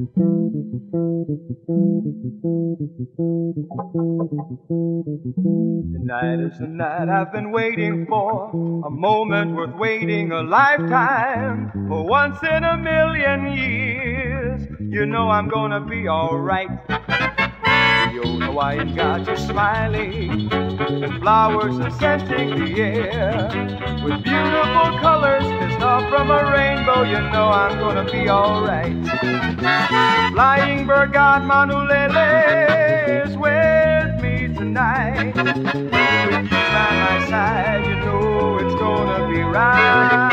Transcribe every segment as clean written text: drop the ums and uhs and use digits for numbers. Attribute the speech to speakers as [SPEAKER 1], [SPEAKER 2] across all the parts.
[SPEAKER 1] Tonight is the night I've been waiting for, a moment worth waiting a lifetime. For once in a million years, you know I'm gonna be alright. The old Hawaiian got you smiling, and flowers are scenting the air. With beautiful colors kissed off from a rainbow, you know I'm gonna be alright. Flying bird god Manulele is with me tonight. With you by my side, you know it's gonna be right.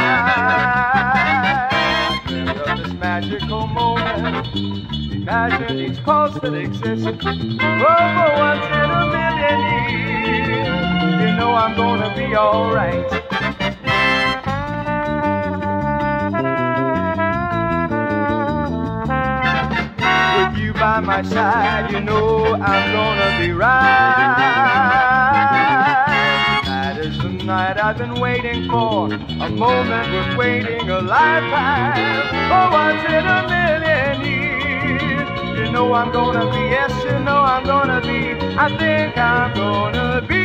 [SPEAKER 1] Of this magical moment, imagine each pulse that exists. Oh, for once in a million years, you know I'm gonna be alright. With you by my side, you know I'm gonna be right. That is the night I've been waiting for, a moment worth waiting a lifetime. For once in a million years, you know I'm gonna be, yes, you know I'm gonna be, I think I'm gonna be